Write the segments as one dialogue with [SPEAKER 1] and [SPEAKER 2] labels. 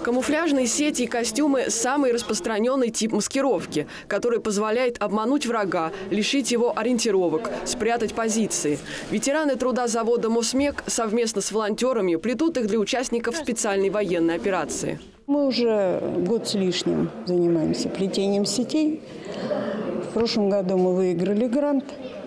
[SPEAKER 1] Камуфляжные сети и костюмы – самый распространенный тип маскировки, который позволяет обмануть врага, лишить его ориентировок, спрятать позиции. Ветераны труда завода «Мосмек» совместно с волонтерами плетут их для участников специальной военной операции.
[SPEAKER 2] Мы уже год с лишним занимаемся плетением сетей. В прошлом году мы выиграли грант.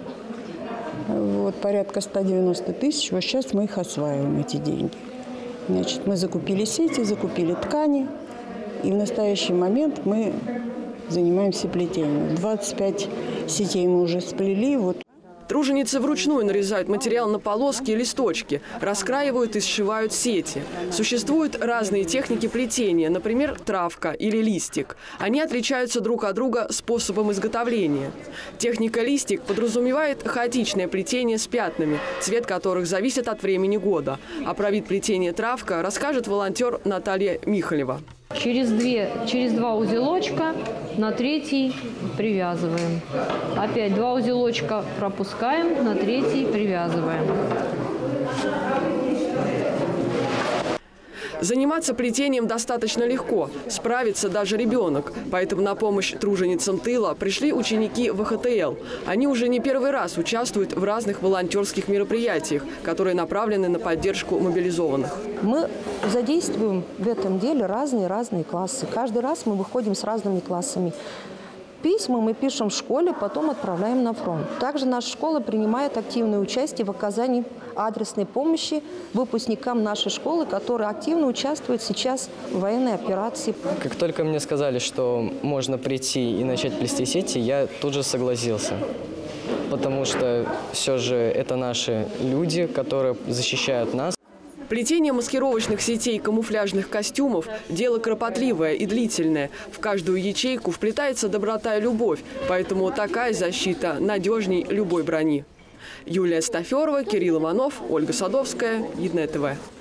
[SPEAKER 2] Порядка 190 тысяч. Вот сейчас мы их осваиваем, эти деньги. Значит, мы закупили сети, закупили ткани. И в настоящий момент мы занимаемся плетением. 25 сетей мы уже сплели.
[SPEAKER 1] Труженицы вручную нарезают материал на полоски и листочки, раскраивают и сшивают сети. Существуют разные техники плетения, например, травка или листик. Они отличаются друг от друга способом изготовления. Техника листик подразумевает хаотичное плетение с пятнами, цвет которых зависит от времени года. А про вид плетения травка расскажет волонтер Наталья Михалева.
[SPEAKER 3] Через два узелочка на третий привязываем. Опять два узелочка пропускаем, на третий привязываем.
[SPEAKER 1] Заниматься плетением достаточно легко, справится даже ребенок. Поэтому на помощь труженицам тыла пришли ученики ВХТЛ. Они уже не первый раз участвуют в разных волонтерских мероприятиях, которые направлены на поддержку мобилизованных.
[SPEAKER 4] Мы задействуем в этом деле разные классы. Каждый раз мы выходим с разными классами. Письма мы пишем в школе, потом отправляем на фронт. Также наша школа принимает активное участие в оказании адресной помощи выпускникам нашей школы, которые активно участвуют сейчас в военной операции.
[SPEAKER 5] Как только мне сказали, что можно прийти и начать плести сети, я тут же согласился. Потому что все же это наши люди, которые защищают нас.
[SPEAKER 1] Плетение маскировочных сетей и камуфляжных костюмов – дело кропотливое и длительное. В каждую ячейку вплетается доброта и любовь, поэтому такая защита надежней любой брони. Юлия Стаферова, Кирилл Иванов, Ольга Садовская, Единое ТВ.